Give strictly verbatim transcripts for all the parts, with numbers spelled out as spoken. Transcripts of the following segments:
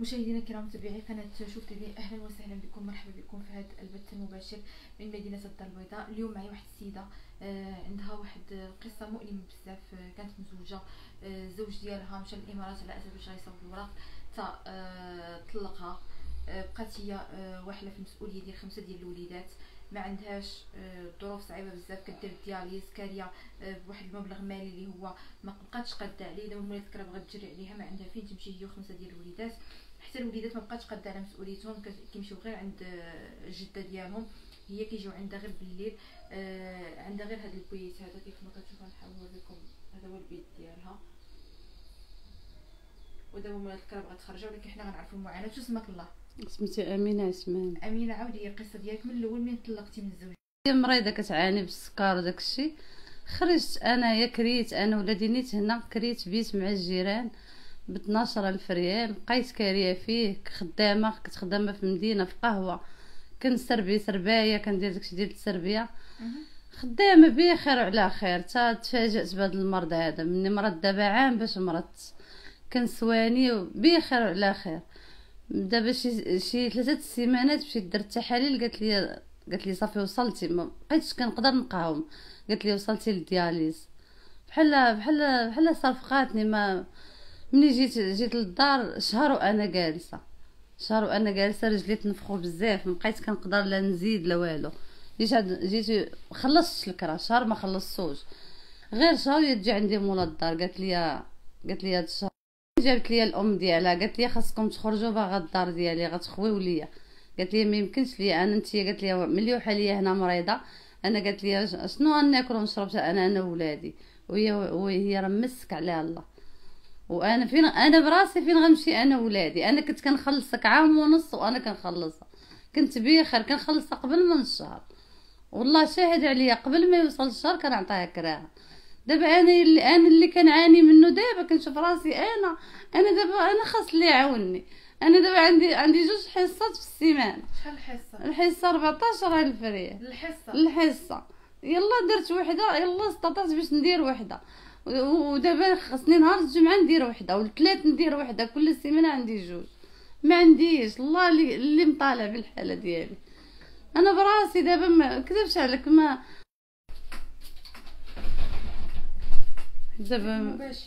مشاهدينا الكرام متابعي قناه شوف تي في، اهلا وسهلا بكم، مرحبا بكم في هذا البث المباشر من مدينه الدار البيضاء. اليوم معي واحد السيده آه عندها واحد قصه مؤلمه بزاف. آه كانت مزوجه، آه الزوج ديالها مشى للامارات على اساس باش غيصاوب الوراق، تا آه طلقها. آه بقات هي آه واحله في المسؤوليه ديال خمسه ديال الوليدات، ما عندهاش ظروف آه صعيبه بزاف، كدير الدياليز كاريه آه بواحد المبلغ مالي اللي هو ما بقاتش قاده عليه. دابا المولات الكرا بغات تجري عليها، ما عندها فين تمشي هي وخمسه ديال الوليدات، حتى الوليدات ما بقاتش قاده على مسؤوليتهم، كيمشيو غير عند الجده ديالهم، هي كيجيو عندها غير بالليل. آه عندها غير هاد البيت هذا كيف ما كتشوفوا. نحاول نوريكم، هذا هو البيت ديالها. ودابا مولات الكرا بغات تخرجها، ولكن حنا غنعرفوا المعاناه. شو اسمك الله؟ سميتي امينه عثمان. امينه، عاودي لي القصه ديالك من الاول، منين طلقتي من الزوج؟ هي مريضه كتعاني بالسكر وداك الشيء. خرجت انا يا كريت انا ولادي نيت هنا، كريت بيت مع الجيران ب اثناش ألف ريال، بقيت كاريه فيه. خدامه كنت خدامه في مدينه في قهوه، كنسربي سربايه، كندير داكشي ديال التسربيه، خدامه بخير وعلى خير. تا تفاجأت بهذا المرض هذا، مني مرض دابا عام باش مرضت، كنسواني بخير وعلى خير. دابا شي شي ثلاثه السيمانات مشيت درت تحاليل، قالت لي قالت لي صافي وصلتي، ما بقيتش كنقدر نقاوم. قالت لي وصلتي للدياليز. بحال بحال بحال صافقاتني. ما ملي جيت جيت للدار شهر وانا جالسه، شهر وانا جالسه رجلي تنفخوا بزاف، ما بقيت كنقدر لا نزيد لا والو. جيت جيت خلصت الكرا، شهر ما خلصتوش، غير شهر تجي عندي مولا الدار. قالت لي قالت لي هاد الشهر جابت لي الام ديالها، قالت لي خاصكم تخرجوا باغا الدار ديالي غتخويو ليا. قالت لي ما يمكنش لي انا انت، قالت لي ملي وحال ليا هنا مريضه انا، قالت لي شنو غناكل ونشرب انا انا وولادي، وهي وهي راه مسك عليها الله. وانا فين انا براسي فين غنمشي انا وولادي؟ انا كنت كنخلصك عام ونص وانا كنخلصها، كنت بخير كنخلصها قبل من الشهر، والله شاهد عليا قبل ما يوصل الشهر كنعطيها كراها. دابا انا اللي انا اللي كنعاني منه، دابا كنشوف راسي انا انا دابا انا خاص اللي يعاونني. انا دابا عندي عندي جوج حصات في السيمانه. شحال الحصه؟ الحصه أربعطاش ألف ريال الحصه. الحصه. يلا درت وحده، يلا استطعت باش ندير وحده، ودابا خاصني نهار الجمعه ندير وحده، والثلاث ندير وحده، كل سيمانه عندي جوج. ما عنديش الله اللي, اللي مطالع بالحاله ديالي. انا براسي دابا ما كذبش عليك، ما دابا مباشر.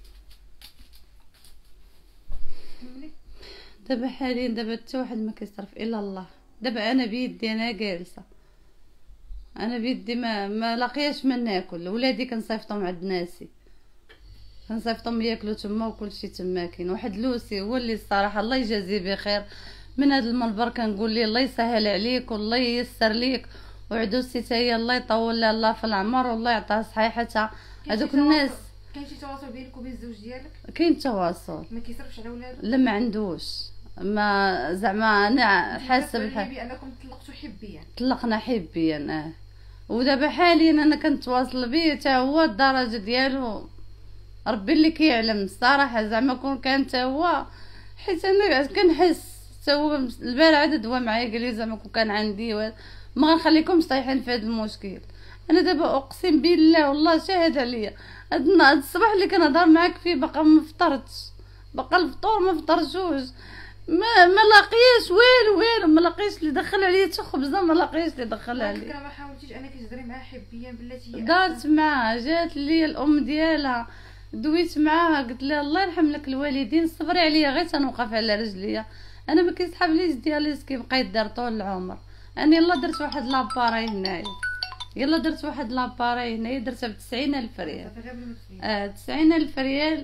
دابا حاليا دابا حتى واحد ما كيصرف الا الله. دابا انا بيدي انا جالسه، انا بيدي ما ما لاقياش ما ناكل. ولادي كنصيفطهم عند ناسي، كنصيفطهم ياكلوا تما وكلشي تما. كاين واحد لوسي هو اللي الصراحه الله يجازيه بخير من هذا المنبر كنقول ليه الله يسهل عليك والله ييسر ليك، وعدوسي تا هي الله يطول لها الله في العمر والله يعطيها صحيحتها. هذوك الناس كاين شي تواصل بينك وبين الزوج ديالك؟ كاين تواصل. ما كيصرفش على ولادو؟ لا ما عندوش، ما زعما انا حاسه بالحال بانكم طلقتوا حبيا. طلقنا حبيا اه. ودابا حاليا انا كنتواصل به حتى هو الدرجه ديالو ربي اللي كيعلم الصراحه. زعما كون كان حتى هو، حيت انا كنحس حتى هو البارح عاد دوا معايا قال لي زعما كون كان عندي ما غنخليكمش طايحين في هذا المشكل. انا دابا اقسم بالله والله شاهد عليا، هاد الصباح اللي كنهضر معاك فيه باقا ما فطرتش، باقا الفطور ما فطرتوش، ما ما لاقياش والو والو، ما لاقيش اللي دخل عليا حتى خبزه، ما لاقيش اللي دخل عليا. فكره ما حاولتيش انك تهضري معاه حبيا بلاتي؟ هي دارت معاها، جات لي الام ديالها دويت معاها، قلت لها الله يرحم لك الوالدين، صبري عليا غير تنوقف على رجليا، انا ما كيسحب ليش دياليز كيبقى يدار طول العمر. انا يلا درت واحد لاباراي هنايا، يلا درت واحد لاباراي هنايا درتها ب تسعين ألف ريال. اه تسعين ألف ريال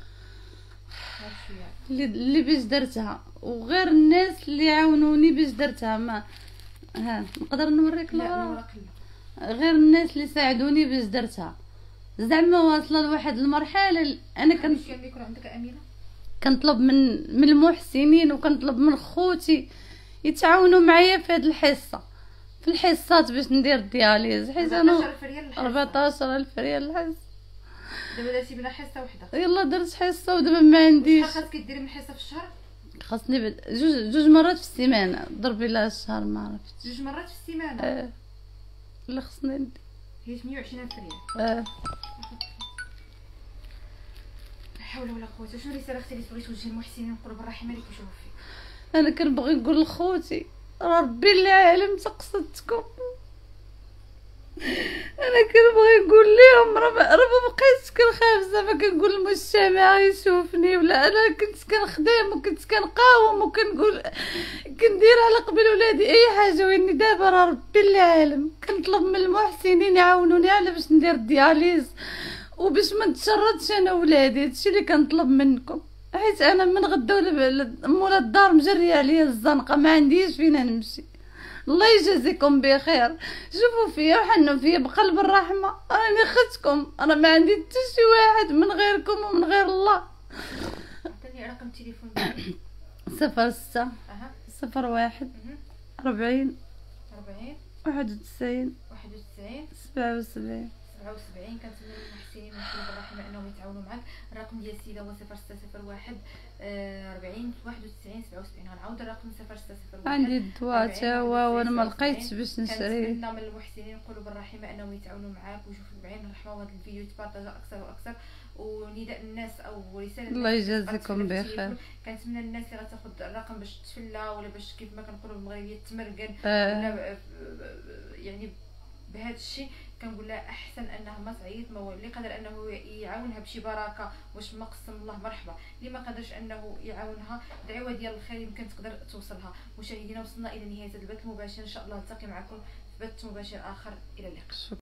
اللي اللي باش درتها، وغير الناس اللي عاونوني باش درتها. ما ها نقدر نوريك؟ لا غير الناس اللي ساعدوني باش درتها. زعما واصله لواحد المرحله انا كنت كان يكون عندك امينه كنطلب من من المحسنين وكنطلب من خوتي يتعاونوا معايا في هذه الحصه، في الحصات باش ندير الدياليز، حيت انا أربعطاش ألف ريال الحصه. دابا درتي بلا حصه وحده؟ يلا درت حصه ودابا ما عنديش. شحال خاصك ديري من حصه في الشهر؟ خاصني بد... جوج جوج مرات في السيمانه، ضربي لها الشهر ما عرفتش. جوج مرات في السيمانه؟ اه اللي خصني ندير هي ثمانية وعشرين ألف ريال. اه حول ولا قوه. شنو الرساله اختي اللي تبغي توجهي للمحسنين قلوب الرحمه اللي كيشوفوا فيك؟ انا كنبغي نقول لخوتي ربي العالم تقصدتكم. انا كنبغي نقول لهم راه راه ما بقيتش كنخاف زعما كنقول المجتمع يشوفني، ولا انا كنت كنخدم وكنت كنقاوم وكنقول كندير على قبل ولادي اي حاجه، واني دابا راه ربي العالم كنطلب من المحسنين يعاونوني على باش ندير الدياليز وباش ما نتشردش انا ولادي. هادشي اللي كنطلب منكم، حيت انا من غدا مولا الدار مجريه عليا الزنقه، ما عنديش فين نمشي. الله يجازيكم بخير، شوفوا فيا وحنوا فيا بقلب الرحمه، راني اختكم، انا ما عندي حتى شي واحد من غيركم ومن غير الله. عطيني رقم التليفون ديالك. صفر ستة اها صفر واحد أربعين أربعين واحد وتسعين واحد وتسعين سبعة وسبعين سبعة وسبعين. كنتمنى للمحسنين من قلوب الرحمه انهم يتعاونوا معك. الرقم ديال السيده هو صفر ستة صفر واحد أربعين واحد وتسعين سبعة وسبعين. غنعاود الرقم صفر ستة صفر واحد عندي الدواء تا هو وانا ما لقيتش باش نشريه. كنتمنى من المحسنين قلوب الرحمه انهم يتعاونوا معك ويشوفوا بعين الرحمه، وهذا الفيديو يتبارطاج اكثر واكثر. ونداء الناس او رساله الله يجازيكم بخير. كنتمنى الناس اللي غتاخذ الرقم باش تفلى ولا باش كيف ما كنقولوا بالمغربيه تمرقن آه. ولا يعني بهذا الشيء كنقول لها احسن انها ما تعيط. ما اللي قدر انه يعاونها بشي بركه واش ما قسم الله مرحبا، اللي ما قدرش انه يعاونها دعوه ديال الخير يمكن تقدر توصلها. مشاهدينا وصلنا الى نهايه هذا البث المباشر، ان شاء الله نلتقي معكم في بث مباشر اخر. الى اللقاء.